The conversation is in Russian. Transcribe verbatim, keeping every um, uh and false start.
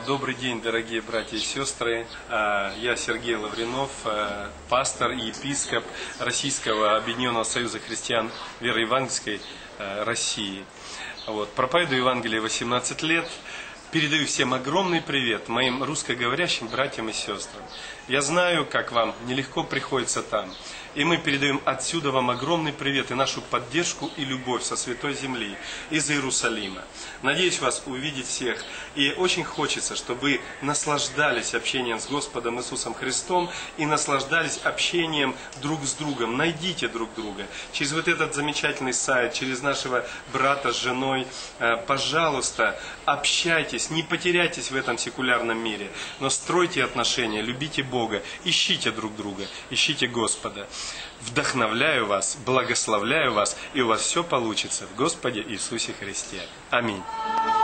Добрый день, дорогие братья и сестры. Я Сергей Лавринов, пастор и епископ Российского Объединенного Союза Христиан Веры Евангельской России. Вот. Проповедую Евангелие восемнадцать лет. Передаю всем огромный привет моим русскоговорящим братьям и сестрам. Я знаю, как вам нелегко приходится там. И мы передаем отсюда вам огромный привет и нашу поддержку и любовь со Святой Земли, из Иерусалима. Надеюсь вас увидеть всех. И очень хочется, чтобы вы наслаждались общением с Господом Иисусом Христом и наслаждались общением друг с другом. Найдите друг друга. Через вот этот замечательный сайт, через нашего брата с женой, пожалуйста, общайтесь, не потеряйтесь в этом секулярном мире, но стройте отношения, любите Бога, ищите друг друга, ищите Господа. Вдохновляю вас, благословляю вас, и у вас все получится в Господе Иисусе Христе. Аминь.